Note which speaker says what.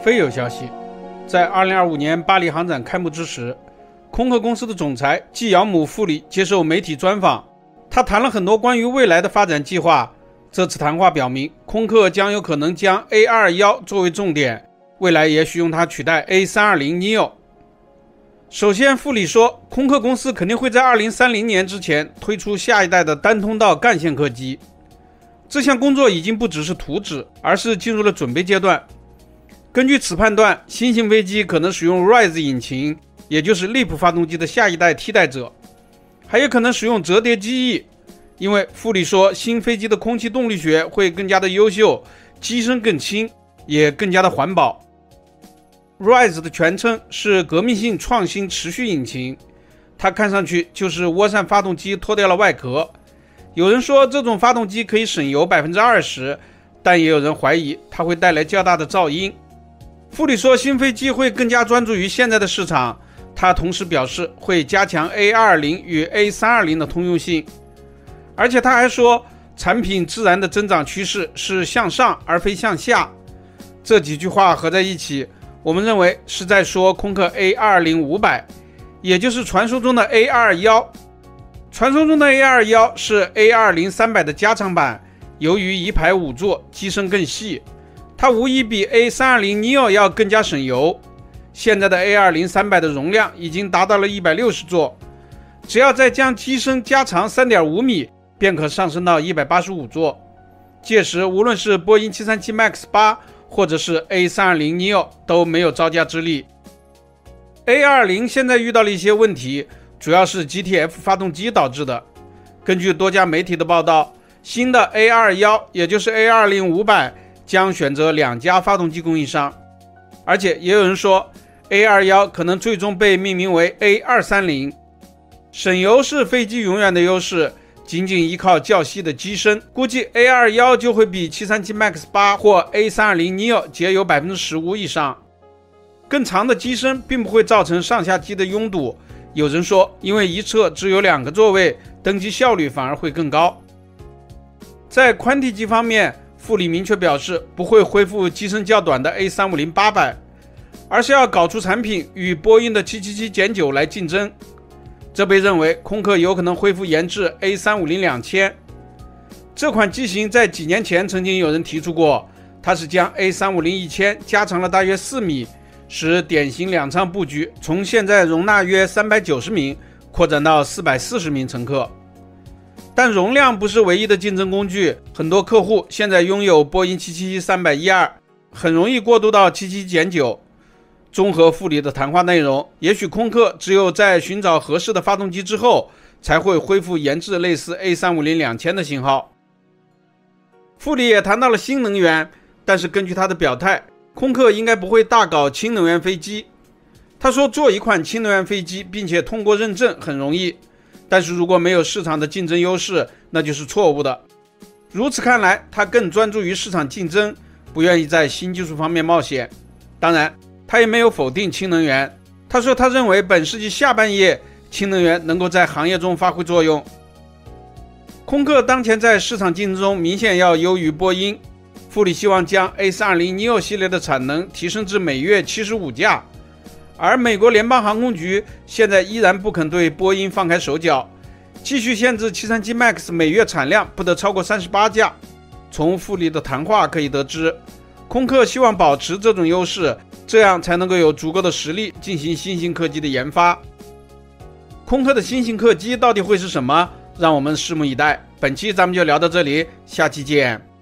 Speaker 1: 非有消息，在2025年巴黎航展开幕之时，空客公司的总裁纪尧姆·傅里接受媒体专访，他谈了很多关于未来的发展计划。这次谈话表明，空客将有可能将 A221 作为重点，未来也许用它取代 A320neo。首先，傅里说，空客公司肯定会在2030年之前推出下一代的单通道干线客机。这项工作已经不只是图纸，而是进入了准备阶段。根据此判断，新型飞机可能使用 Rise 引擎，也就是 LEAP 发动机的下一代替代者，还有可能使用折叠机翼，因为傅里说，新飞机的空气动力学会更加的优秀，机身更轻，也更加的环保。Rise 的全称是革命性创新持续引擎，它看上去就是涡扇发动机脱掉了外壳。有人说这种发动机可以省油 20%， 但也有人怀疑它会带来较大的噪音。傅里说，新飞机会更加专注于现在的市场，他同时表示会加强 A220 与 A320 的通用性，而且他还说产品自然的增长趋势是向上而非向下。这几句话合在一起，我们认为是在说空客 A220-500， 也就是传说中的 A221。传说中的 A221 是 A220-300 的加长版，由于一排5座，机身更细，它无疑比 A320neo 要更加省油。现在的 A220-300 的容量已经达到了160座，只要再将机身加长 3.5 米，便可上升到185座。届时无论是波音737 MAX 8或者是 A320neo 都没有招架之力。A220 现在遇到了一些问题，主要是 GTF 发动机导致的。根据多家媒体的报道，新的 A221 也就是 A220-500 将选择2家发动机供应商，而且也有人说 A221 可能最终被命名为 A230。 省油是飞机永远的优势，仅仅依靠较细的机身，估计 A221 就会比737 MAX 8或 A320neo 节油 15% 以上。更长的机身并不会造成上下机的拥堵，有人说因为一侧只有2个座位，登机效率反而会更高。在宽体机方面，傅里明确表示不会恢复机身较短的 A350-800， 而是要搞出产品与波音的777-9来竞争。这被认为空客有可能恢复研制 A350-2000。 这款机型在几年前曾经有人提出过，它是将 A350-1000 加长了大约4米，使典型两舱布局从现在容纳约390名扩展到440名乘客。但容量不是唯一的竞争工具，很多客户现在拥有波音777-312，很容易过渡到777-9。综合傅里的谈话内容，也许空客只有在寻找合适的发动机之后，才会恢复研制类似 A350-2000 的型号。傅里也谈到了新能源，但是根据他的表态，空客应该不会大搞氢能源飞机。他说，做一款氢能源飞机并且通过认证很容易，但是如果没有市场的竞争优势，那就是错误的。如此看来，他更专注于市场竞争，不愿意在新技术方面冒险。当然，他也没有否定氢能源。他说，他认为本世纪下半叶氢能源能够在行业中发挥作用。空客当前在市场竞争中明显要优于波音。傅里希望将 A320neo 系列的产能提升至每月75架，而美国联邦航空局现在依然不肯对波音放开手脚，继续限制737 MAX 每月产量不得超过38架。从傅里的谈话可以得知，空客希望保持这种优势，这样才能够有足够的实力进行新型客机的研发。空客的新型客机到底会是什么？让我们拭目以待。本期咱们就聊到这里，下期见。